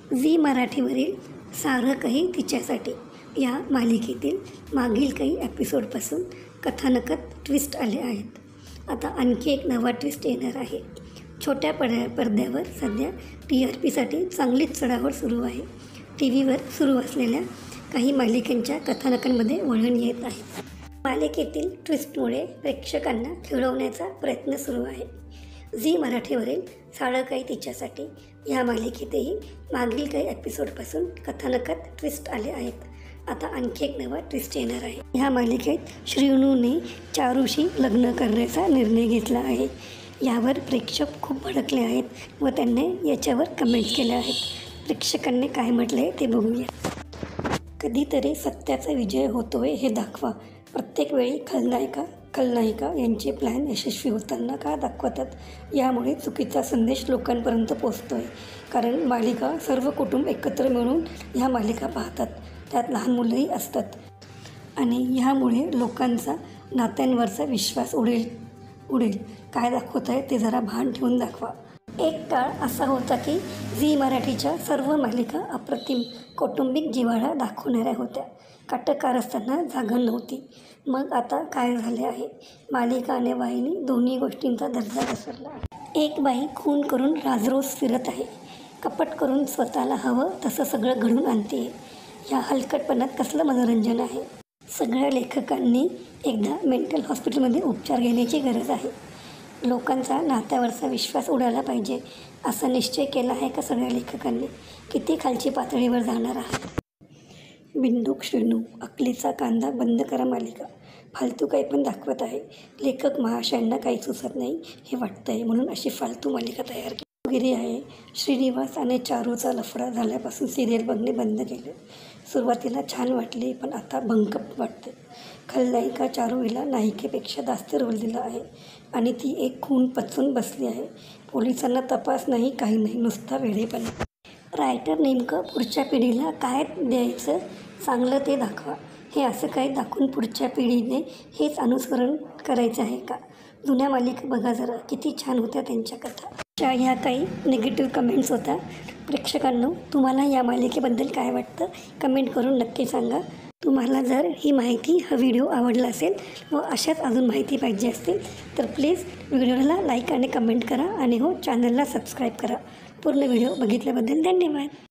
Zee मराठीवरील सारं काही तिच्यासाठी या मालिकेतील मागील काही एपिसोडपासून कथानकात ट्विस्ट आले आहेत. आता आणखी एक नवा ट्विस्ट येणार आहे. छोट्या पडद्यावर सध्या TRPसाठी चांगलीच चढाओढ सुरू आहे. TV वर सुरू असलेल्या काही मालिकांच्या कथानकांमध्ये वळण येत आहे. मालिकेतील ट्विस्टमुळे प्रेक्षकांना खिळवण्याचा प्रयत्न सुरू आहे. झी मराठीवरील सारं काही तिच्यासाठी या मालिकेतही मागील काही एपिसोडपासून कथानकात ट्विस्ट आले आहेत. आता आणखी एक नवा ट्विस्ट येणार आहे. ह्या मालिकेत श्रीनूने चारूशी लग्न करण्याचा निर्णय घेतला आहे. यावर प्रेक्षक खूप भडकले आहेत व त्यांनी याच्यावर कमेंट्स केल्या आहेत. प्रेक्षकांनी काय म्हटले ते बघूया. कधीतरी सत्याचा विजय होतोय हे दाखवा. प्रत्येक वेळी खलनायिका यांचे प्लॅन यशस्वी होताना का दाखवतात? यामुळे चुकीचा संदेश लोकांपर्यंत पोचतोय. कारण मालिका सर्व कुटुंब एकत्र मिळून ह्या मालिका पाहतात. त्यात लहान मुलंही असतात आणि ह्यामुळे लोकांचा नात्यांवरचा विश्वास उडेल. काय दाखवत आहे ते जरा भान ठेवून दाखवा. एक काळ असा होता की झी मराठीच्या सर्व मालिका अप्रतिम कौटुंबिक जिव्हाळा दाखवणाऱ्या होत्या. कारस्थांना जागा नव्हती. मग आता काय झाले आहे? मालिका आणि वाहिनी दोन्ही गोष्टींचा दर्जा घसरला आहे. एक बाई खून करून राजरोस फिरत आहे. कपट करून स्वतःला हवं तसं सगळं घडून आणते. या हलकटपणात कसलं मनोरंजन आहे? सगळ्या लेखकांनी एकदा मेंटल हॉस्पिटलमध्ये उपचार घेण्याची गरज आहे. लोकांचा नात्यावरचा विश्वास उडाला पाहिजे असा निश्चय केला आहे का सगळ्या लेखकांनी? किती खालची पातळीवर जाणार आहे? बिंदुक श्रीनू, अकलीचा कांदा बंद करा मालिका फालतू काही पण दाखवत आहे. लेखक महाशयांना काही सुचत नाही हे वाटतंय म्हणून अशी फालतू मालिका तयार केली आहे. श्रीनिवास आणि चारूचा लफडा झाल्यापासून सिरियल बघणे बंद केले. सुरुवातीला छान वाटली पण आता भंकप वाटते. खलनायिका चारू हिला नायिकेपेक्षा जास्त रोल दिला आहे आणि ती एक खून पचवून बसली आहे. पोलिसांना तपास नाही, काही नाही, नुसता वेडेपणा. रायटर नेमकं पुढच्या पिढीला काय द्यायचं चांगलं ते दाखवा. हे असं काही दाखवून पुढच्या पिढीने हेच अनुसरण करायचं आहे का? जुन्या मालिका बघा जरा, किती छान होत्या त्यांच्या कथा. ह्या काही निगेटिव्ह कमेंट्स होत्या. प्रेक्षकांनो, तुम्हाला या मालिकेबद्दल काय वाटतं कमेंट करून नक्की सांगा. तुम्हाला जर ही माहिती हा व्हिडिओ आवडला असेल व अशाच अजून माहिती पाहिजे असतील तर प्लीज व्हिडिओला लाईक आणि कमेंट करा आणि चॅनलला सबस्क्राईब करा. पूर्ण व्हिडिओ बघितल्याबद्दल धन्यवाद.